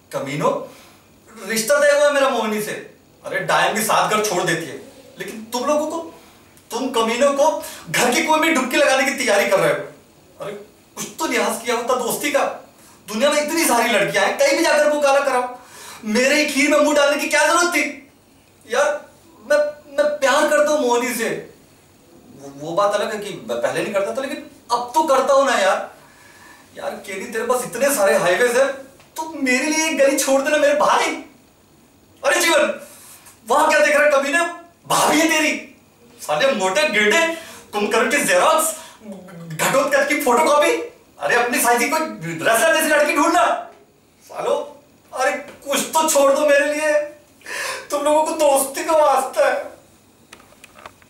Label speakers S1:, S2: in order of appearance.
S1: कमीनो, रिश्ता तय हुआ है मेरा मोहिनी से। अरे डायन भी साथ घर छोड़ देती है, लेकिन तुम लोगों को, तुम कमीनों को घर के कुएं में डुबकी लगाने की तैयारी कर रहे हो। अरे कुछ तो लिहाज किया होता दोस्ती का। दुनिया में इतनी सारी लड़कियां हैं, कहीं भी जाकर वो काला कराओ। मेरे ही खीर में मुंह डालने की क्या जरूरत थी यार। मैं प्यार करता हूं मोहिनी से। वो बात अलग है कि मैं पहले नहीं करता था, लेकिन अब तो करता हूं ना यार। यार केडी, तेरे पास इतने सारे हाईवेज है, तो मेरे लिए एक गली छोड़ देना मेरे भाई। अरे जीवन, वहां क्या देख रहा है कमीने? भाभी है तेरी। साले मोटे गिरडे, कुंभकर्ण की जेरोक्स, घटोत्कच की फोटोकॉपी। अरे अपनी साइजी को रसला जैसी लड़की ढूंढना सालो। अरे कुछ तो छोड़ दो मेरे लिए, तुम लोगों को दोस्ती का वास्ता है।